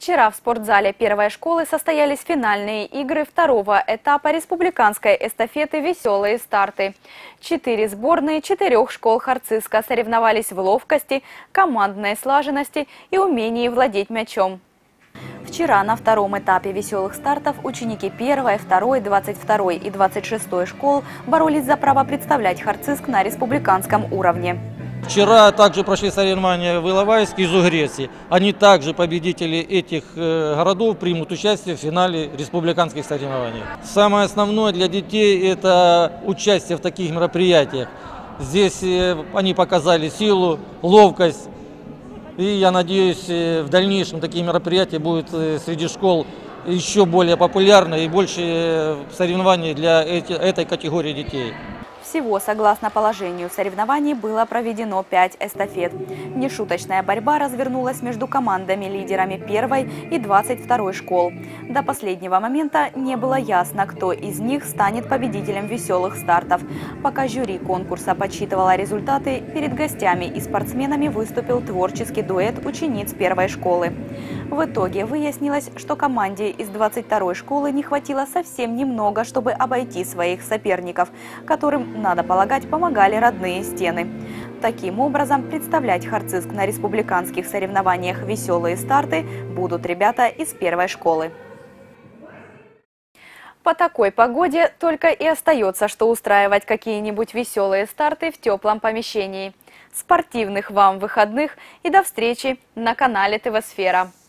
Вчера в спортзале первой школы состоялись финальные игры второго этапа республиканской эстафеты «Веселые старты». 4 сборные 4 школ Харциска соревновались в ловкости, командной слаженности и умении владеть мячом. Вчера на втором этапе «Веселых стартов» ученики 1, 2, 22 и 26 школ боролись за право представлять Харциск на республиканском уровне. Вчера также прошли соревнования в Иловайске и Зугрецке. Они также, победители этих городов, примут участие в финале республиканских соревнований. Самое основное для детей – это участие в таких мероприятиях. Здесь они показали силу, ловкость. И я надеюсь, в дальнейшем такие мероприятия будут среди школ еще более популярны и больше соревнований для этой категории детей. Всего, согласно положению соревнований, было проведено 5 эстафет. Нешуточная борьба развернулась между командами-лидерами 1 и 22 школ. До последнего момента не было ясно, кто из них станет победителем «Веселых стартов». Пока жюри конкурса подсчитывало результаты, перед гостями и спортсменами выступил творческий дуэт учениц первой школы. В итоге выяснилось, что команде из 22 школы не хватило совсем немного, чтобы обойти своих соперников, которым, надо полагать, помогали родные стены. Таким образом, представлять Харциск на республиканских соревнованиях «Веселые старты» будут ребята из первой школы. По такой погоде только и остается, что устраивать какие-нибудь веселые старты в теплом помещении. Спортивных вам выходных и до встречи на канале ТВ Сфера.